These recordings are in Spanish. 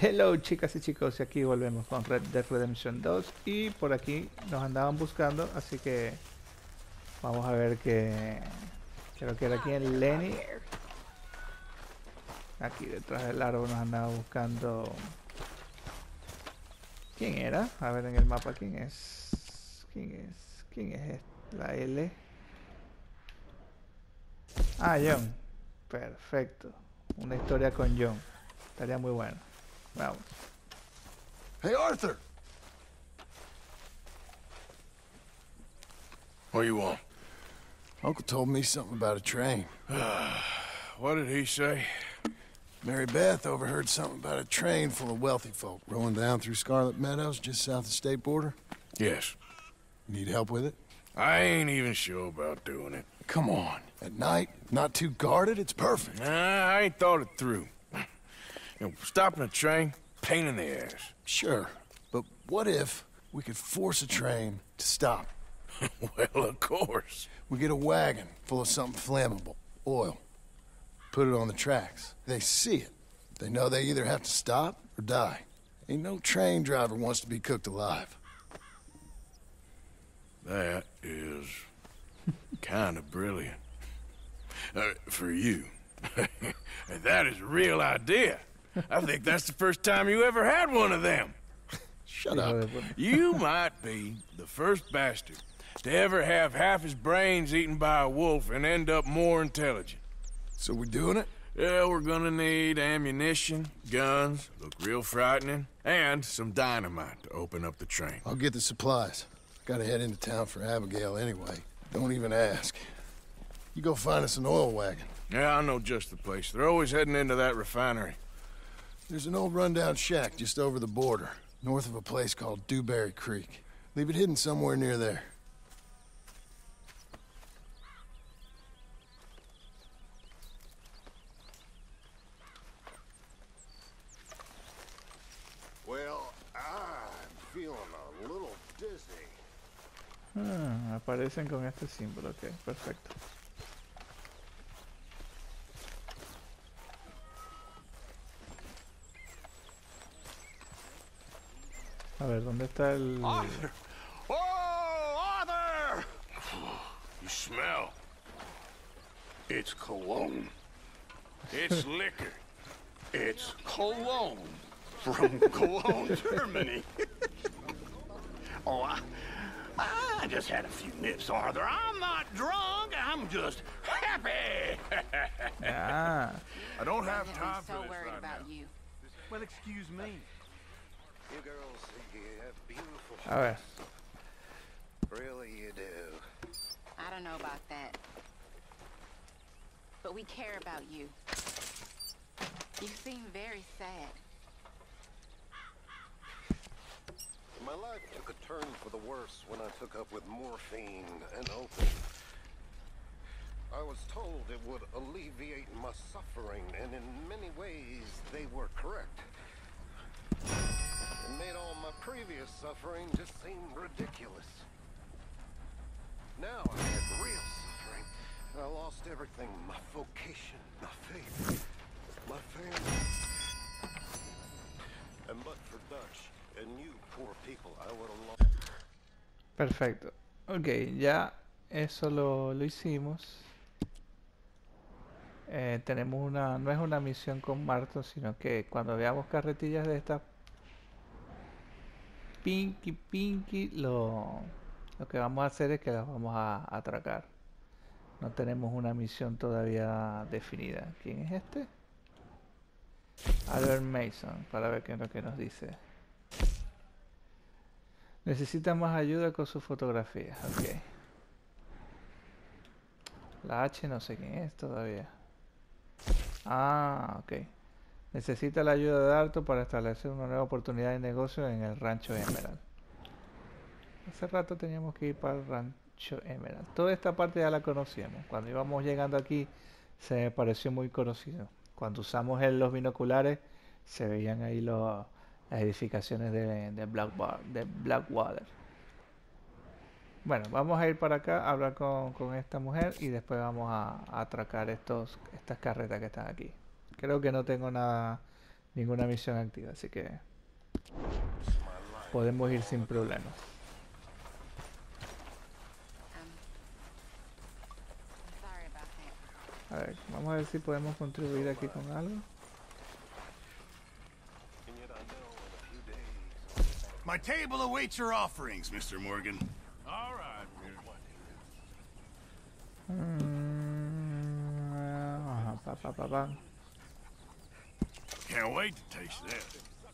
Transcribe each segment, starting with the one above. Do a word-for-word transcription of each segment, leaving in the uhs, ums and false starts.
Hello chicas y chicos, y aquí volvemos con Red Dead Redemption dos y por aquí nos andaban buscando, así que vamos a ver que creo que era aquí en Lenny, aquí detrás del árbol nos andaba buscando. ¿Quién era? A ver en el mapa quién es. ¿Quién es? ¿Quién es este? La L. Ah, John. Perfecto. Una historia con John. Estaría muy bueno. Vamos. Hey, Arthur! What do you want? Uncle told me something about a train. What did he say? Mary Beth overheard something about a train full of wealthy folk rolling down through Scarlet Meadows just south of the state border. Yes. Need help with it? I ain't even sure about doing it. Come on. At night, not too guarded, it's perfect. Nah, I ain't thought it through. You know, stopping a train, pain in the ass. Sure. But what if we could force a train to stop? Well, of course. We get a wagon full of something flammable, oil. Put it on the tracks. They see it. They know they either have to stop or die. Ain't no train driver wants to be cooked alive. That is kind of brilliant. Uh, for you. That is a real idea. I think that's the first time you ever had one of them. Shut up. You might be the first bastard to ever have half his brains eaten by a wolf and end up more intelligent. So we doing it? Yeah, we're gonna need ammunition, guns, look real frightening, and some dynamite to open up the train. I'll get the supplies. Gotta head into town for Abigail anyway. Don't even ask. You go find us an oil wagon. Yeah, I know just the place. They're always heading into that refinery. There's an old rundown shack just over the border, north of a place called Dewberry Creek. Leave it hidden somewhere near there. Well, I'm feeling a little dizzy. Ah, aparecen con este símbolo, ok, perfecto. A ver, ¿dónde está el...? Arthur! Oh, Arthur! You smell. It's cologne. It's liquor. It's cologne from Cologne, Germany. Oh, I, I just had a few nips, Arthur. I'm not drunk. I'm just happy. Ah, I don't have I'm time so for this worried right about now. you. Well, excuse me. You girls think you have beautiful a ver. Really, you do. I don't know about that. But we care about you. You seem very sad. My life took a turn for the worse when I took up with morphine and opium. I was told it would alleviate my suffering, and in many ways, they were correct. It made all my previous suffering just seem ridiculous. Now I had real suffering. I lost everything, my vocation, my faith, my family. And but for Dutch and you poor people, I would have lost. Perfecto. Ok, ya eso lo, lo hicimos. Eh, tenemos una, no es una misión con Marto, sino que cuando veamos carretillas de estas Pinky Pinky, lo, lo que vamos a hacer es que las vamos a, a atracar. No tenemos una misión todavía definida. ¿Quién es este? Albert Mason, para ver qué es lo que nos dice. Necesita más ayuda con sus fotografías. Ok. La H no sé quién es todavía. Ah, ok. Necesita la ayuda de Arthur para establecer una nueva oportunidad de negocio en el rancho Emerald. Hace rato teníamos que ir para el rancho Emerald. Toda esta parte ya la conocíamos. Cuando íbamos llegando aquí se me pareció muy conocido. Cuando usamos el- los binoculares se veían ahí los, las edificaciones de, de, Blackwa- de Blackwater. Bueno, vamos a ir para acá a hablar con, con esta mujer y después vamos a, a atracar estos, estas carretas que están aquí. Creo que no tengo nada ninguna misión activa, así que podemos ir sin problemas. Um, I'm sorry about that. A ver, vamos a ver si podemos contribuir aquí con algo. And yet I know in a few days. My table awaits your offerings, Mister Morgan. All right. Mm, ajá, pa, pa, pa, pa. Can't wait to taste that.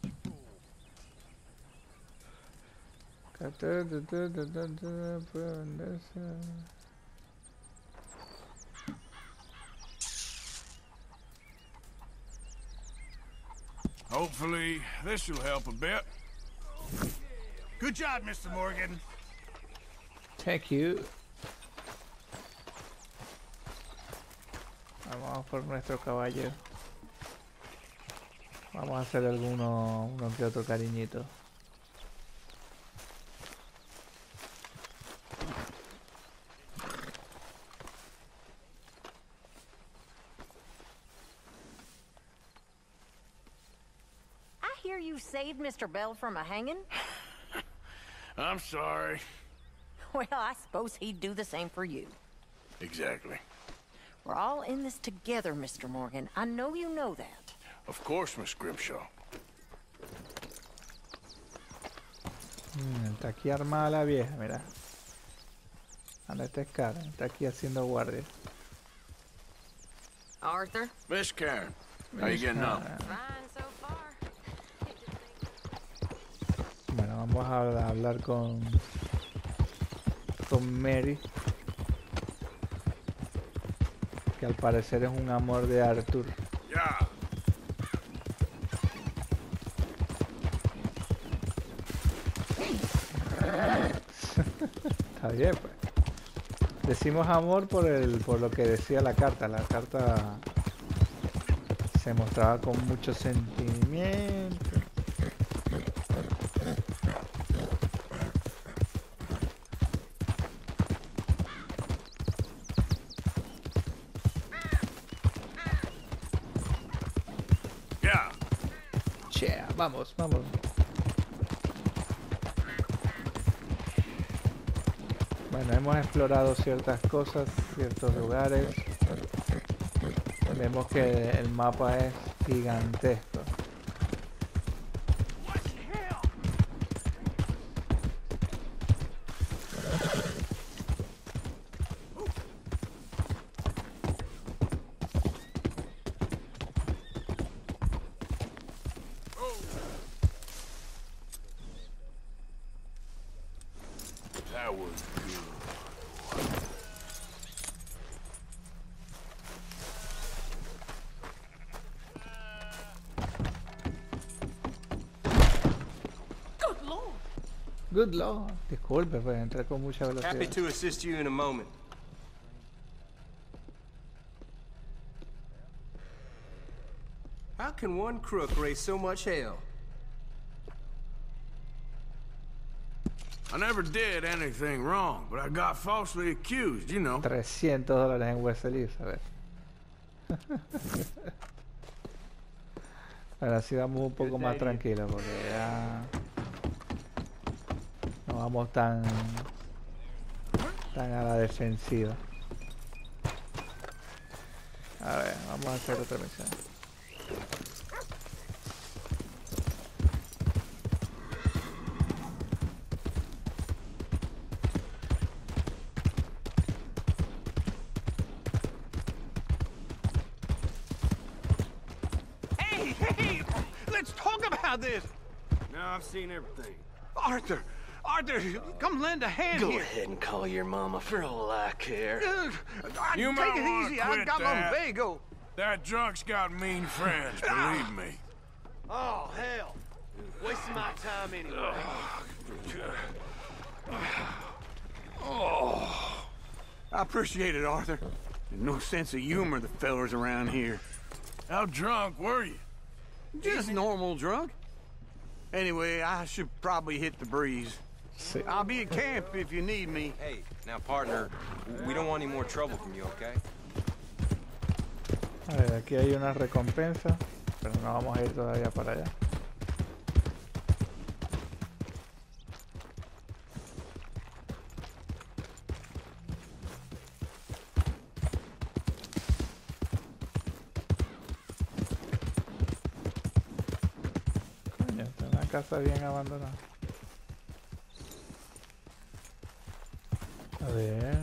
Hopefully, this will help a bit. Good job, Mister Morgan. Thank you. Vamos por nuestro caballo. Vamos a hacer alguno, uno que otro cariñito. I hear you saved Mister Bell from a hanging? I'm sorry. Well, I suppose he'd do the same for you. Exactly. We're all in this together, Mister Morgan. I know you know that. Of course, Miss Grimshaw. Mm, está aquí armada la vieja, mira. Anda, esta es cara. Está aquí haciendo guardia. Arthur? Miss Karen, how you getting on? Fine so far. Bueno, vamos a hablar con con Mary, que al parecer es un amor de Arthur. Yeah. Está bien, pues. Decimos amor por el por lo que decía la carta. La carta se mostraba con mucho sentimiento. Yeah. Yeah, vamos, vamos. Bueno, hemos explorado ciertas cosas, ciertos lugares. Vemos que el mapa es gigantesco. That was good. Good Lord. Disculpe, pues entré con mucha velocidad. Happy to assist you in a moment. How can one crook raise so much hell? I never did anything wrong, but I got falsely accused, you know. trescientos dólares en West Elizabeth. Ahora sí vamos un poco más tranquilos porque ya no vamos tan tan a la defensiva. A ver, vamos a hacer otra misión. Hey, hey! Let's talk about this! Now I've seen everything. Arthur! Arthur, come lend a hand Go here. ahead and call your mama for all I care. Uh, I- You take might it wanna easy. I quit got that. lumbago. That drunk's got mean friends, believe me. Oh, hell. Wasting my time anyway. I appreciate it, Arthur. No sense of humor, the fellers around here. How drunk were you? Just normal drunk. Anyway, I should probably hit the breeze. Sí. I'll be at camp if you need me. Hey, now partner, we don't want any more trouble from you, okay? A ver, aquí hay una recompensa. Pero no vamos a ir todavía para allá. Coño, está una casa bien abandonada. A ver.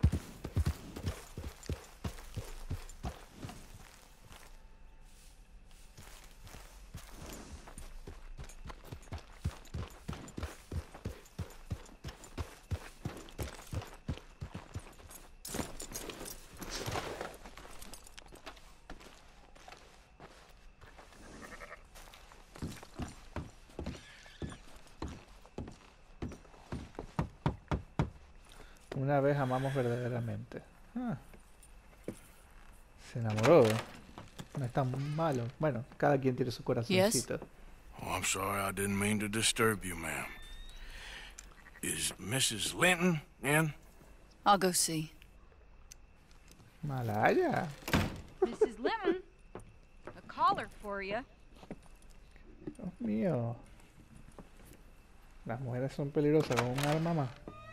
Una vez amamos verdaderamente. Ah. Se enamoró. No es tan malo. Bueno, cada quien tiene su corazoncito. Oh, I'm sorry, I didn't mean to disturb you, ma'am. Is Missus Linton in? I'll go see. Malaya. Missus Lemon, a collar for you. Dios mío. Las mujeres son peligrosas con un arma más.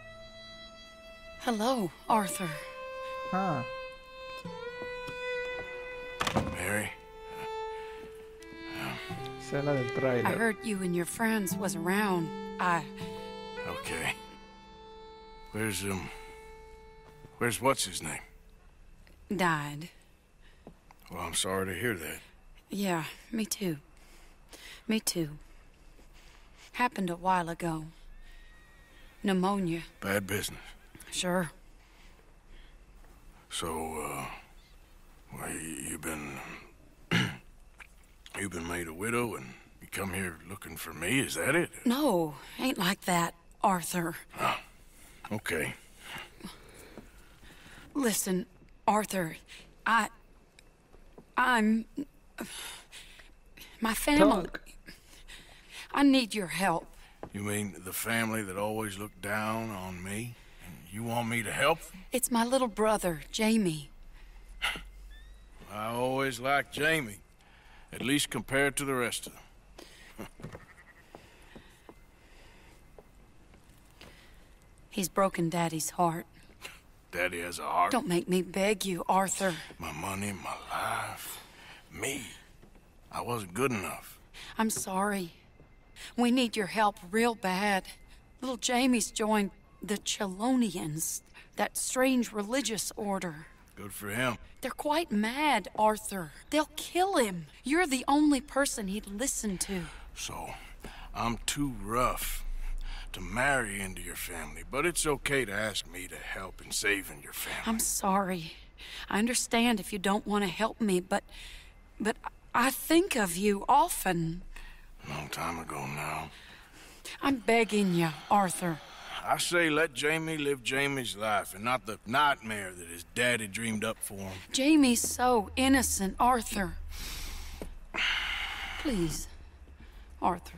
Hello, Arthur. Ah. Mary? Esa es la del trailer. I heard you and your friends was around. I... Okay. Where's, um... Where's what's his name? died. Well, I'm sorry to hear that. Yeah, me too. Me too. Happened a while ago. Pneumonia. Bad business. Sure. So, uh... well, you- you've been... you've been made a widow and you come here looking for me, is that it? No, ain't like that, Arthur. Oh, okay. Listen, Arthur, I... I'm... My family... Talk. I need your help. You mean the family that always looked down on me? And you want me to help them? It's my little brother, Jamie. I always liked Jamie. At least compared to the rest of them. He's broken Daddy's heart. Daddy has a heart. Don't make me beg you, Arthur. My money, my life. Me. I wasn't good enough. I'm sorry. We need your help real bad. Little Jamie's joined the Chelonians, that strange religious order. Good for him. They're quite mad, Arthur. They'll kill him. You're the only person he'd listen to. So, I'm too rough to marry into your family, but it's okay to ask me to help in saving your family. I'm sorry. I understand if you don't want to help me, but... But I think of you often. Long time ago now. I'm begging you, Arthur. I say let Jamie live Jamie's life and not the nightmare that his daddy dreamed up for him. Jamie's so innocent, Arthur. Please, Arthur.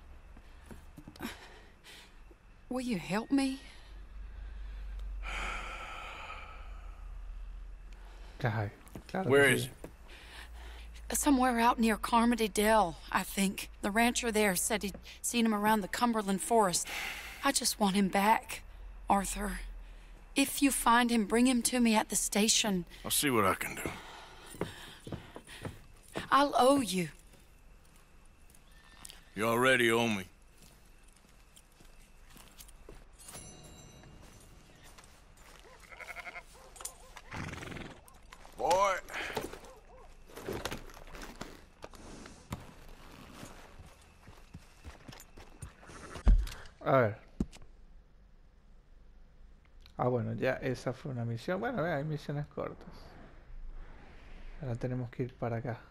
Will you help me? Ay, claro Where que is sí. it? Somewhere out near Carmody Dell, I think. The rancher there said he'd seen him around the Cumberland Forest. I just want him back, Arthur. If you find him, bring him to me at the station. I'll see what I can do. I'll owe you. You already owe me. Boy. A ver. Ah, bueno, ya esa fue una misión. Bueno, vea, hay misiones cortas. Ahora tenemos que ir para acá.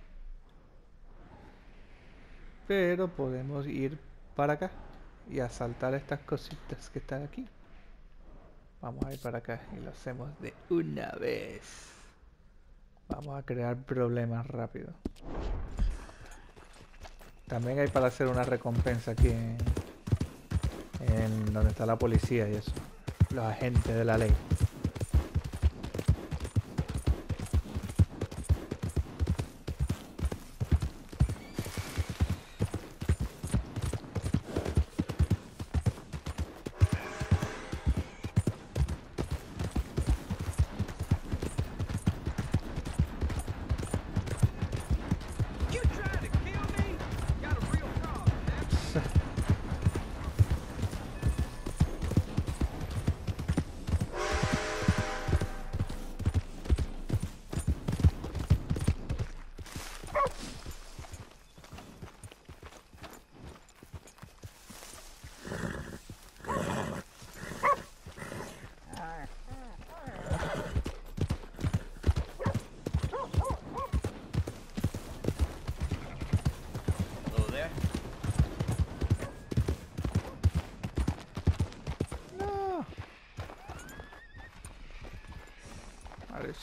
Pero podemos ir para acá y asaltar estas cositas que están aquí. Vamos a ir para acá y lo hacemos de una vez. Vamos a crear problemas rápido. También hay para hacer una recompensa aquí en, en donde está la policía y eso. Los agentes de la ley.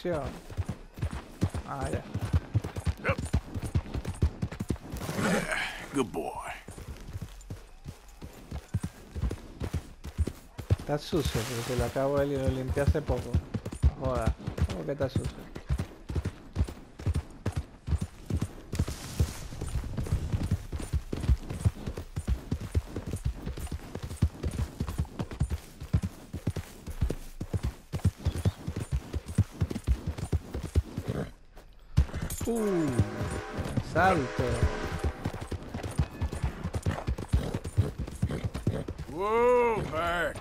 dirección. Ah, ya. Yep. Yeah, good boy. Está sucio, porque lo acabo de lo limpié hace poco. No joda, ¿cómo que está sucio? Uh, salto. Whoa, back.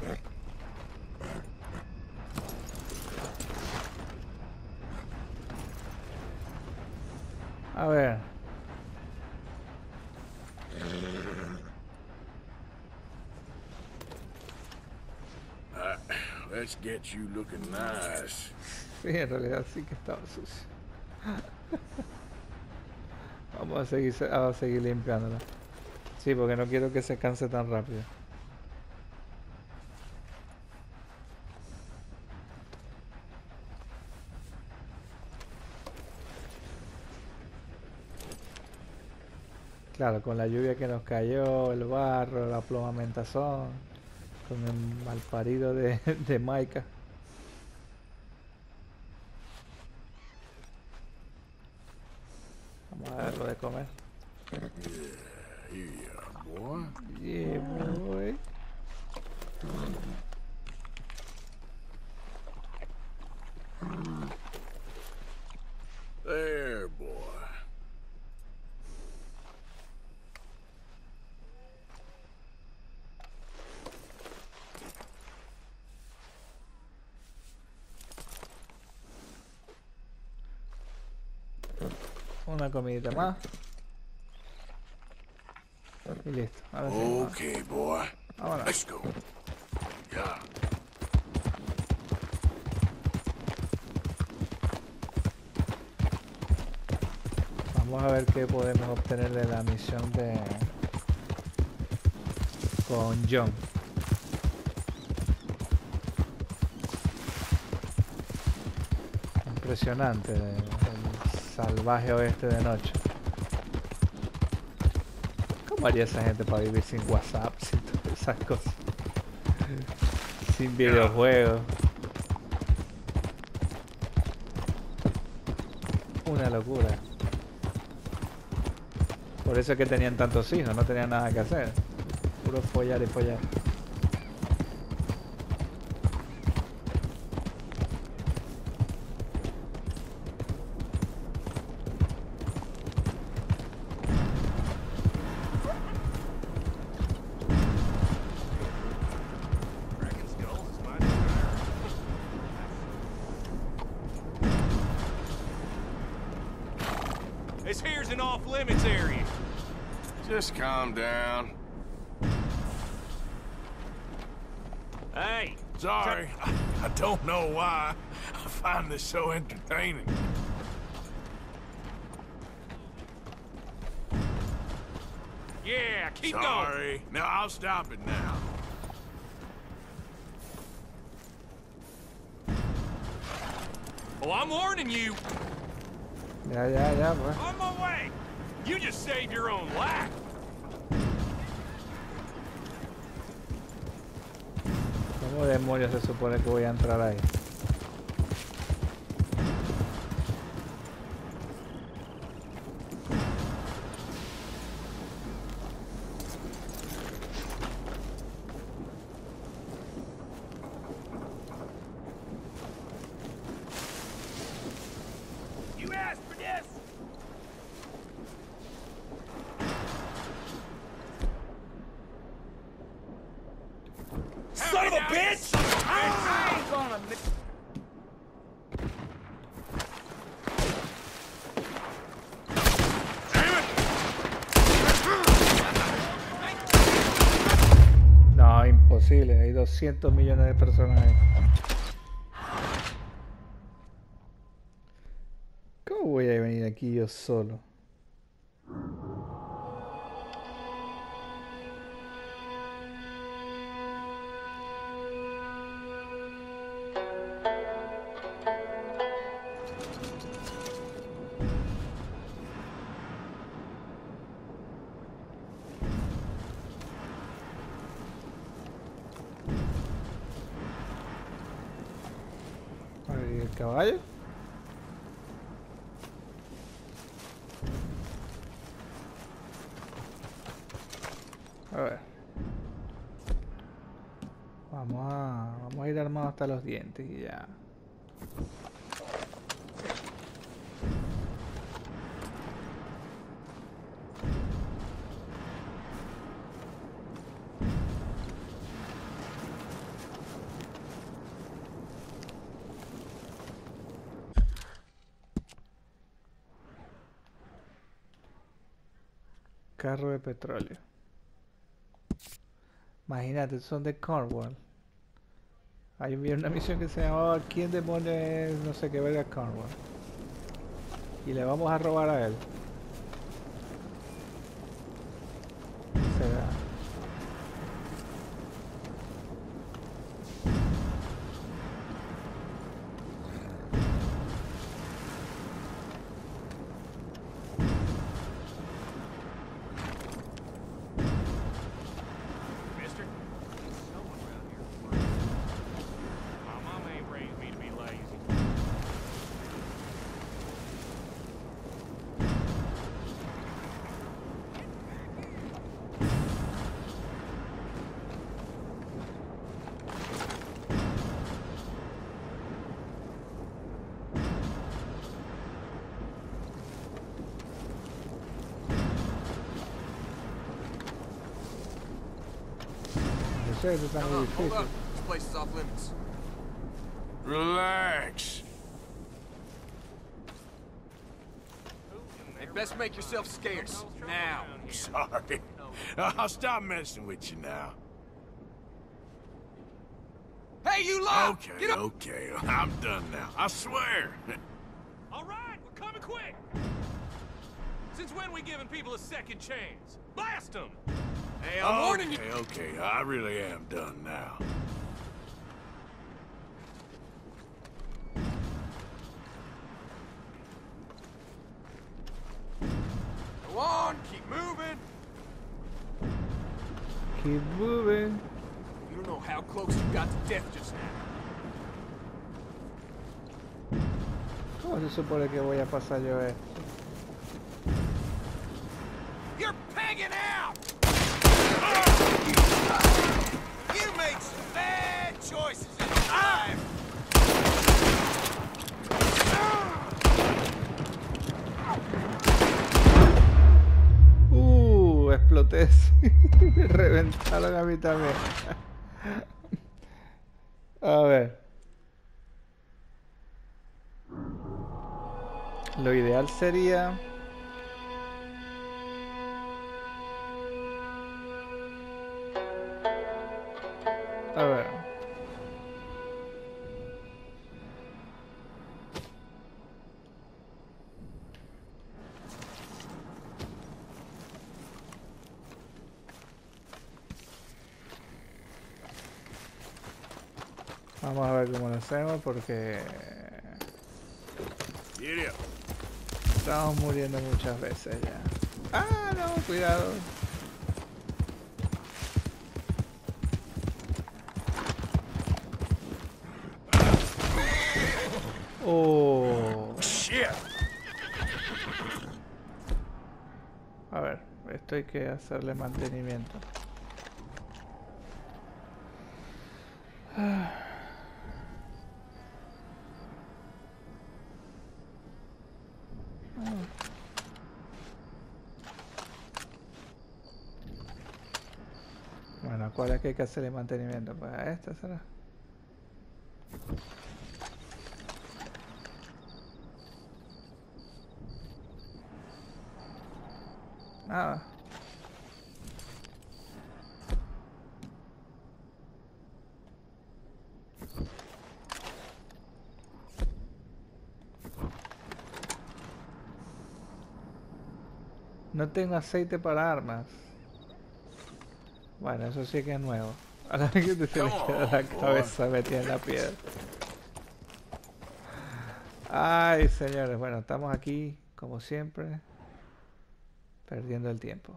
A ver. Uh, let's get you looking nice. Sí, en realidad sí que estaba sucio. Vamos a seguir, a seguir limpiándola. Sí, porque no quiero que se canse tan rápido. Claro, con la lluvia que nos cayó, el barro, la plomamentazón, con el malparido de, de Micah. Vamos a darlo de comer. Yeah, boy. Yeah, boy. There, boy. Una comidita más. Y listo. Ahora sí, Okay, boy. Vámonos. Let's go. Yeah. Vamos a ver qué podemos obtener de la misión de con John. Impresionante el, el salvaje oeste de noche. ¿Cómo haría esa gente para vivir sin WhatsApp, sin todas esas cosas? Sin videojuegos. Una locura. Por eso es que tenían tantos hijos, no tenían nada que hacer. Puro follar y follar. This here's an off-limits area. Just calm down. Hey, Sorry, I, I don't know why. I find this so entertaining. yeah, keep going. Sorry. Now I'll stop it now. Oh, I'm warning you. Ya, ya, ya, pues. On my way. You just saved your own life. ¿Cómo demonios se supone que voy a entrar ahí? You asked for this. Son of a bitch! I ain't gonna miss. No, imposible. Hay doscientos millones de personas ahí. ¿Cómo voy a venir aquí yo solo? caballo? A ver. Vamos a, vamos a ir armados hasta los dientes y ya. Carro de petróleo. Imagínate, son de Cornwall. Hay una misión que se llamaba ¿Quién demonios es no sé qué verga Cornwall? Y le vamos a robar a él. Será. Eso está muy difícil. This place is off limits. Relax. Hey, best make yourself scarce. Now. Sorry. I'll stop messing with you now. Hey, you lot! Okay, Get up! okay. I'm done now. I swear. All right, we're coming quick. Since when we giving people a second chance? Blast them! Hey, I'm okay, warning you. Okay, okay. I really am done now. Go on, keep moving. Keep moving. You don't know how close you got to death just now. ¿Cómo se supone que voy a pasar yo esto? You're pegging out! You make some bad choices in life! Uh, exploté. Me reventaron a mí también. A ver. Lo ideal sería... A ver. Vamos a ver cómo lo hacemos porque estamos muriendo muchas veces ya. Ah, no, cuidado. Oh. Shit. A ver, esto hay que hacerle mantenimiento. Ah. Bueno, ¿cuál es que hay que hacerle mantenimiento? Pues a esta será. Nada. No tengo aceite para armas. Bueno, eso sí que es nuevo. A la que te se le queda la cabeza metida en la piedra. Ay, señores. Bueno, estamos aquí, como siempre, perdiendo el tiempo.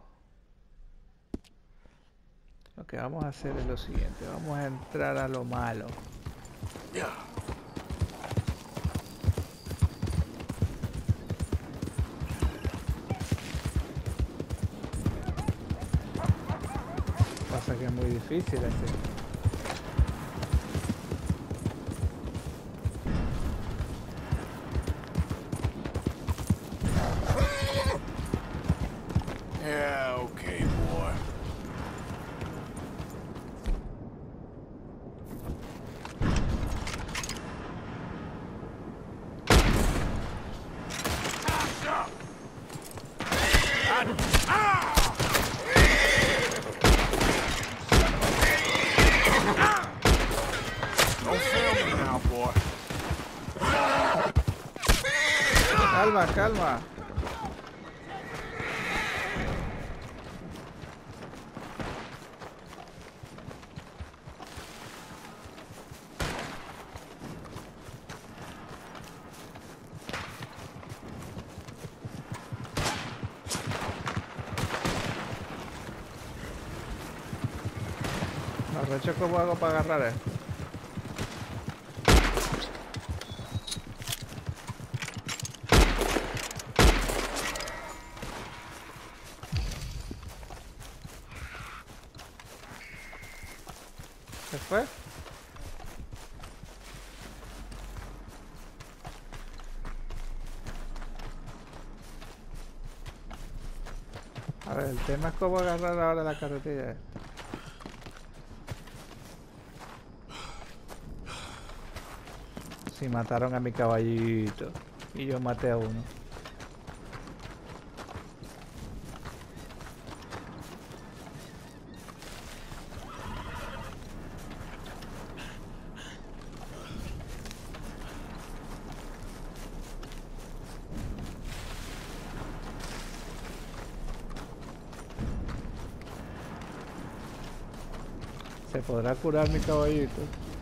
Lo que vamos a hacer es lo siguiente. Vamos a entrar a lo malo. Pasa que es muy difícil este. Yeah, okay, boy. Don't fail me now, boy. Calma, calma. Arrecho, ¿cómo hago para agarrar esto? ¿Se fue? A ver, el tema es cómo agarrar ahora la carretilla esta. Si mataron a mi caballito y yo maté a uno. ¿Se podrá curar mi caballito?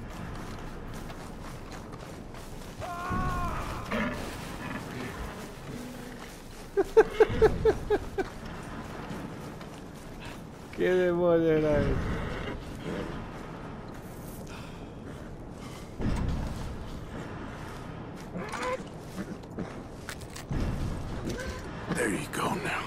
¿Qué demonio era eso? There you go now.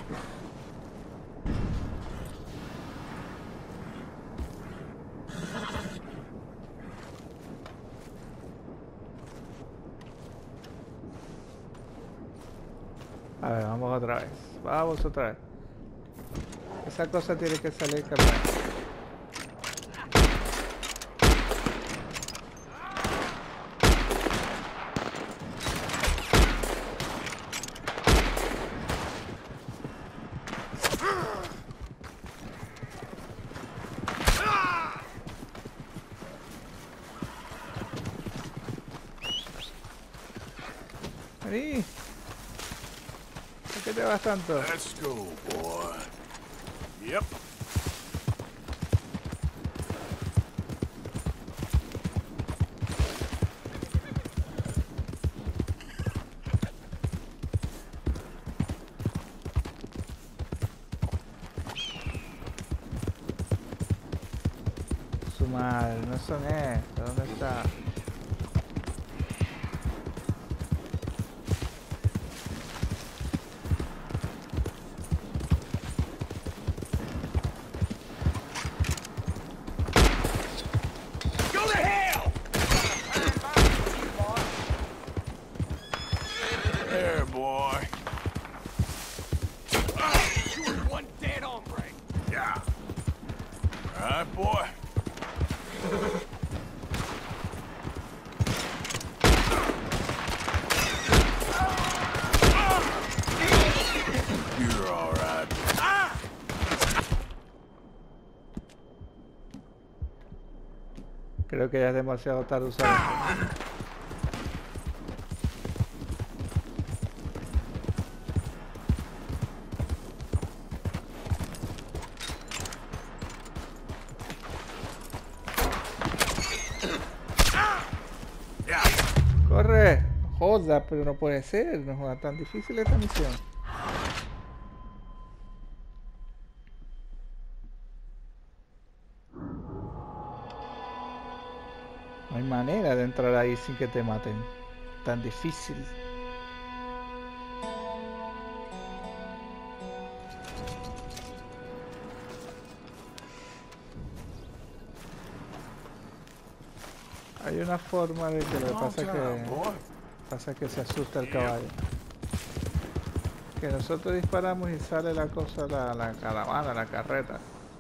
A ver, vamos otra vez. Vamos otra vez. Esa cosa tiene que salir caminando. Vení. ¿Por qué te vas tanto? Let's go, boy. Yep. Su madre, no son estos. ¿Dónde está? There, boy. You were one dead hombre. Yeah. All right, boy. You're all right. Creo que ya es demasiado tarde usar esto. ¡Corre! Joda, pero no puede ser. No joda tan difícil esta misión. No hay manera de entrar ahí sin que te maten. Tan difícil. Hay una forma de que lo que pasa es que pasa que se asusta el caballo. Que nosotros disparamos y sale la cosa, la, la caravana, la carreta.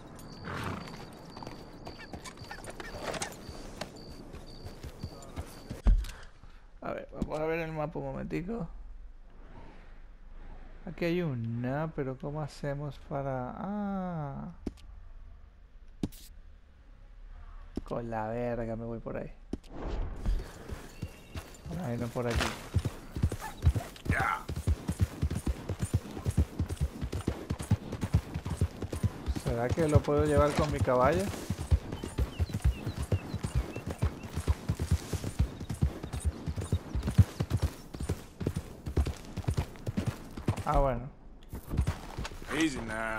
A ver, vamos a ver el mapa un momentico. Aquí hay una, pero ¿cómo hacemos para...? Ah, con la verga me voy por ahí. Ahí no por aquí. ¿Será que lo puedo llevar con mi caballo? Ah, bueno. Easy now.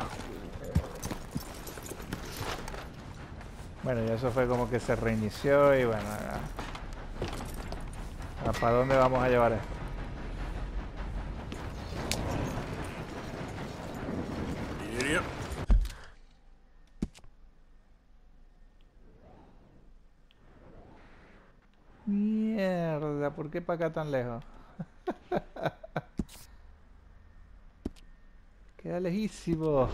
Bueno, y eso fue como que se reinició y bueno. Ya. ¿Para dónde vamos a llevar esto? Yep. Mierda, ¿por qué para acá tan lejos? Queda lejísimo.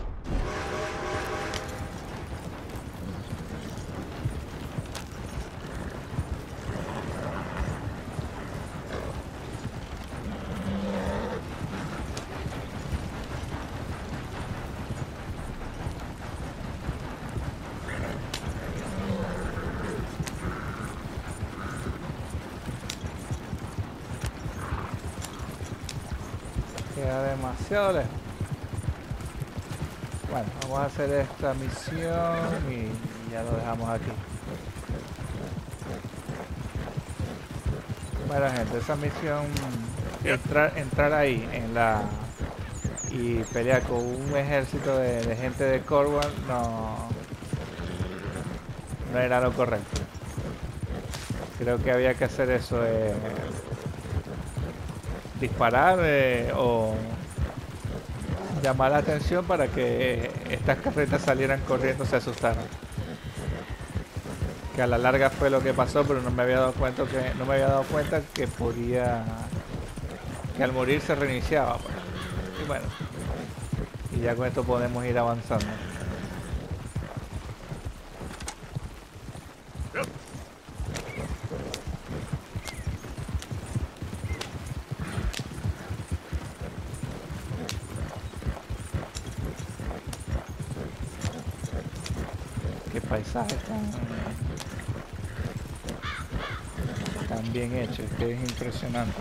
Queda demasiado lejos. Bueno, vamos a hacer esta misión y ya lo dejamos aquí. Bueno, gente, esa misión, entrar, entrar ahí en la y pelear con un ejército de, de gente de Cornwall no, no era lo correcto. Creo que había que hacer eso, eh, disparar eh, o llamar la atención para que estas carretas salieran corriendo, se asustaran. Que a la larga fue lo que pasó, pero no me había dado cuenta que no me había dado cuenta que podía, que al morir se reiniciaba, pues. Y bueno, y ya con esto podemos ir avanzando. Paisaje tan, tan bien hecho, que es impresionante.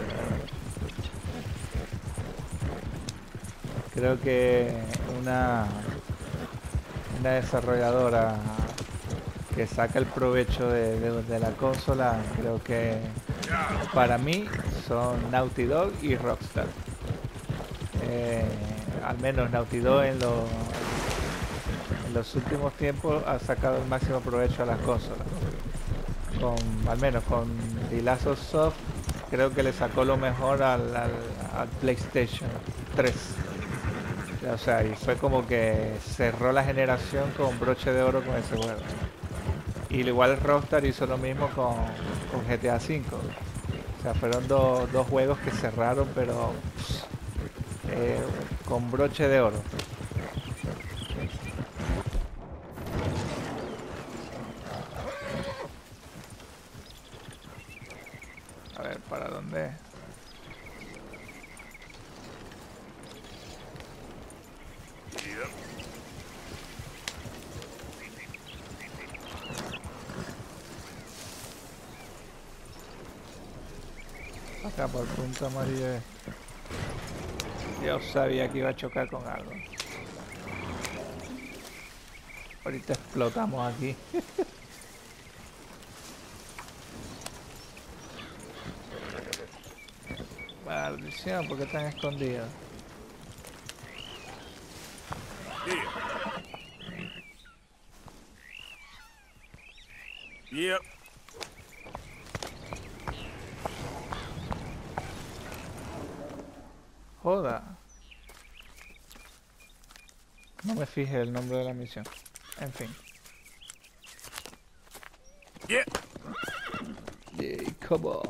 Creo que una, una desarrolladora que saca el provecho de, de, de la consola, creo que para mí son Naughty Dog y Rockstar. Eh, al menos Naughty Dog en los los últimos tiempos ha sacado el máximo provecho a las consolas. Con, al menos con The Last of Us Soft, creo que le sacó lo mejor al, al, al PlayStation tres. O sea, y fue como que cerró la generación con broche de oro con ese juego. Y igual Rockstar hizo lo mismo con, con G T A cinco. O sea, fueron do, dos juegos que cerraron, pero eh, con broche de oro. ¿Para dónde? Acá por punto amarillo. Yo sabía que iba a chocar con algo. Ahorita explotamos aquí. Maldición, ¿por qué están escondidos? Yep. Joda. No me fijé el nombre de la misión. En fin. Yeah. calle, come on.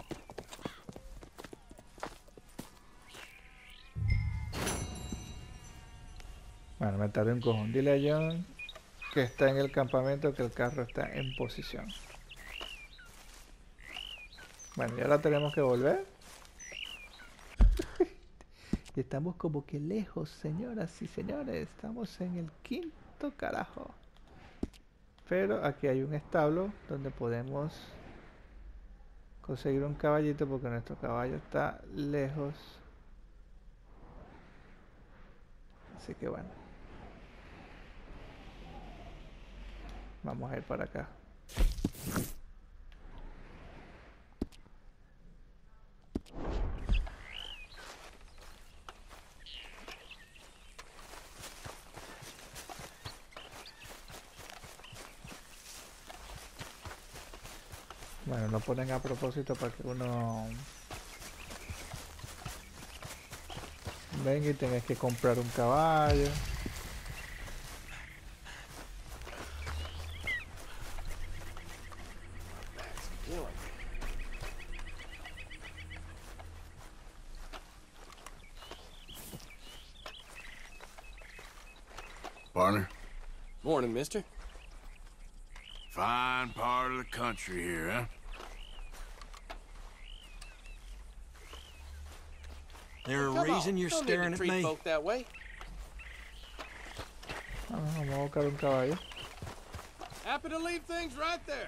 Bueno, me tardé un cojón. Dile a John que está en el campamento, que el carro está en posición. Bueno, ya la tenemos que volver. Y estamos como que lejos, señoras y señores. Estamos en el quinto carajo. Pero aquí hay un establo donde podemos conseguir un caballito porque nuestro caballo está lejos. Así que bueno. Vamos a ir para acá. Bueno, lo ponen a propósito para que uno venga y tengas que comprar un caballo. Partner? Morning, mister. Fine part of the country here, huh? There a Come reason on, you're don't need to staring at treat me? folk that way. Ah, vamos a buscar un caballo. Happy to leave things right there.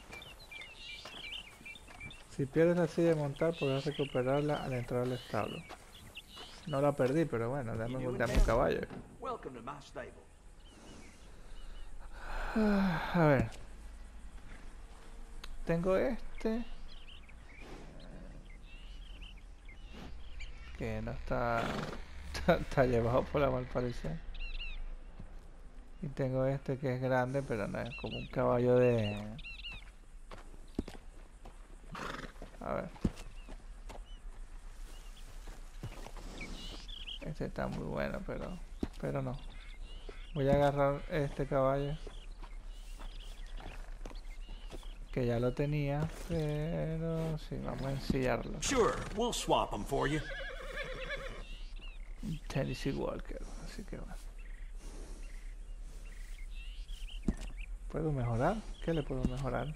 Si pierdes la silla de montar, podrás recuperarla al entrar al establo. No la perdí, pero bueno, dame, un- dame un caballo. Welcome to my stable. Ah, a ver. Tengo este. Que no está, está, está llevado por la malparición. Y tengo este que es grande, pero no es como un caballo de... A ver. Este está muy bueno, pero pero no. Voy a agarrar este caballo. Que ya lo tenía, pero sí, vamos a ensillarlo. Sure, we'll swap them for you. Tennessee Walker, así que bueno. ¿Puedo mejorar? ¿Qué le puedo mejorar?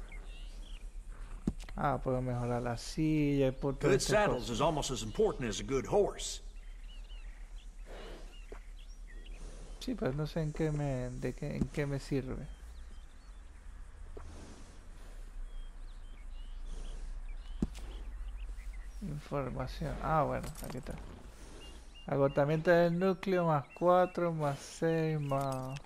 Ah, puedo mejorar la silla y por todo Good este saddles coso. is almost as important as a good horse. Sí, pero no sé en qué me, de qué, en qué me sirve. Información. Ah, bueno, aquí está. Agotamiento del núcleo más cuatro, más seis, más...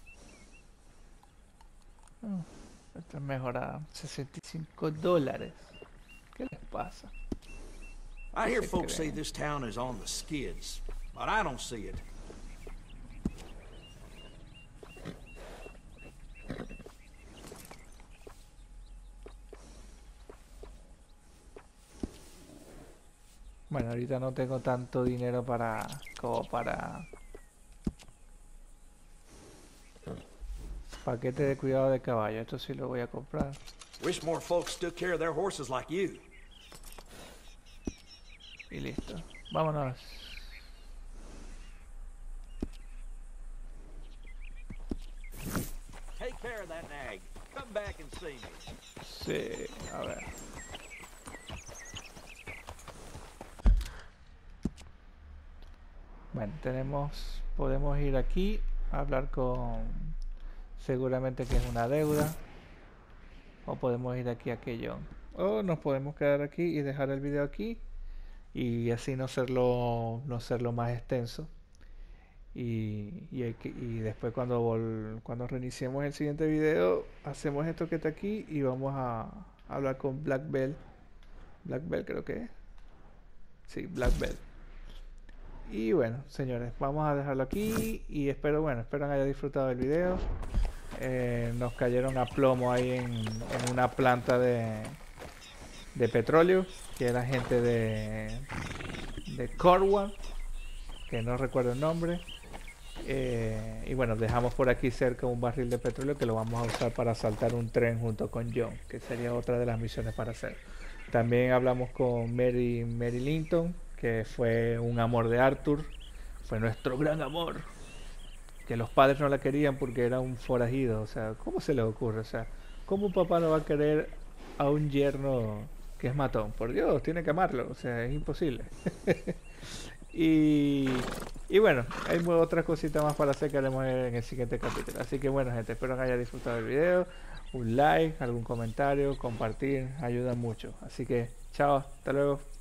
Oh, esta es mejorada. sesenta y cinco dólares. ¿Qué les pasa? I hear Se folks say creen. this town is on the skids, but I don't see it. Bueno, ahorita no tengo tanto dinero para... como para... Paquete de cuidado de caballo. Esto sí lo voy a comprar. Wish more folks took care of their horses like you. Y listo. Vámonos. Take care of that nag. Come back and see me. Sí, a ver. Bueno, tenemos, podemos ir aquí a hablar con, seguramente que es una deuda, o podemos ir aquí a Keyon, o nos podemos quedar aquí y dejar el video aquí y así no serlo, no serlo más extenso. Y, y, hay que- y después cuando vol- cuando reiniciemos el siguiente video hacemos esto que está aquí y vamos a hablar con Black Bell. Black Bell creo que es. Sí, Black Bell. Y bueno, señores, vamos a dejarlo aquí y espero, bueno, espero que hayan disfrutado del video. Eh, nos cayeron a plomo ahí en, en una planta de, de petróleo, que era gente de, de Cornwall, que no recuerdo el nombre. Eh, y bueno, dejamos por aquí cerca un barril de petróleo que lo vamos a usar para asaltar un tren junto con John, que sería otra de las misiones para hacer. También hablamos con Mary, Mary Linton, que fue un amor de Arthur, fue nuestro gran amor, que los padres no la querían porque era un forajido. O sea, ¿cómo se le ocurre? O sea, ¿cómo un papá no va a querer a un yerno que es matón? Por Dios, tiene que amarlo, o sea, es imposible. y, y bueno, hay otras cositas más para hacer que haremos en el siguiente capítulo. Así que bueno, gente, espero que hayan disfrutado del video. Un like, algún comentario, compartir, ayuda mucho. Así que, chao, hasta luego.